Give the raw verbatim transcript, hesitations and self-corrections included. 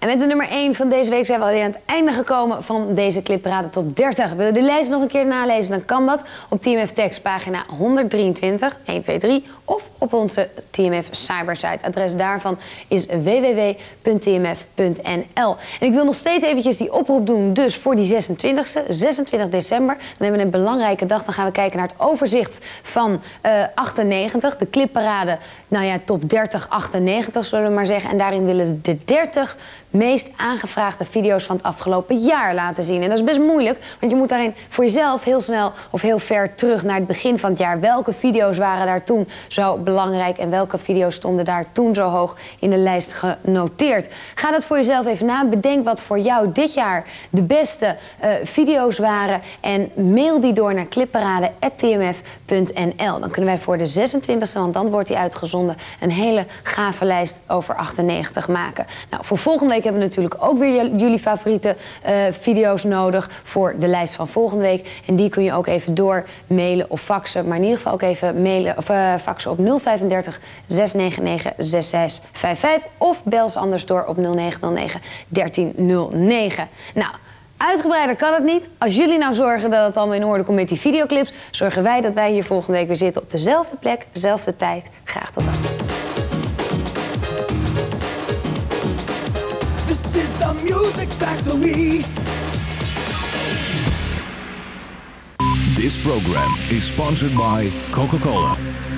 En met de nummer één van deze week zijn we alweer aan het einde gekomen van deze Clipparade Top dertig. Wil je de lijst nog een keer nalezen, dan kan dat op T M F Text pagina honderddrieëntwintig, een twee drie of op onze T M F Cybersite. Adres daarvan is w w w punt t m f punt n l. En ik wil nog steeds eventjes die oproep doen, dus voor die zesentwintigste, zesentwintig december. Dan hebben we een belangrijke dag, dan gaan we kijken naar het overzicht van uh, achtennegentig. De Clipparade, nou ja, top dertig, achtennegentig zullen we maar zeggen. En daarin willen we de dertig meest aangevraagde video's van het afgelopen jaar laten zien. En dat is best moeilijk, want je moet daarin voor jezelf heel snel of heel ver terug naar het begin van het jaar. Welke video's waren daar toen zo belangrijk en welke video's stonden daar toen zo hoog in de lijst genoteerd? Ga dat voor jezelf even na. Bedenk wat voor jou dit jaar de beste uh, video's waren en mail die door naar clipparade punt t m f punt n l. Dan kunnen wij voor de zesentwintigste, want dan wordt die uitgezonden, een hele gave lijst over achtennegentig maken. Nou, voor volgende week hebben we natuurlijk ook weer jullie favoriete uh, video's nodig voor de lijst van volgende week. En die kun je ook even door mailen of faxen. Maar in ieder geval ook even mailen of uh, faxen op nul vijfendertig, zes negen negen, zes zes vijf vijf of bel ze anders door op nul negen nul negen, dertien nul negen. Nou, uitgebreider kan het niet. Als jullie nou zorgen dat het allemaal in orde komt met die videoclips, zorgen wij dat wij hier volgende week weer zitten op dezelfde plek, dezelfde tijd. Graag tot dan. This is the Music Factory. This program is sponsored by Coca-Cola.